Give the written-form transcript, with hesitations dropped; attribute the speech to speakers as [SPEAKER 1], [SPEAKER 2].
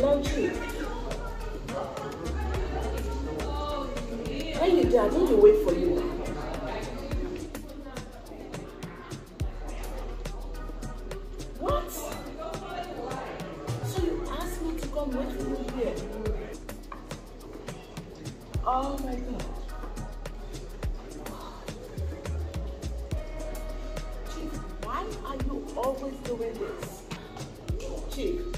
[SPEAKER 1] Laundry. When you do, I know you wait for you. What? So you asked me to come wait for you here? Oh my God. Chief, why are you always doing this? Chief.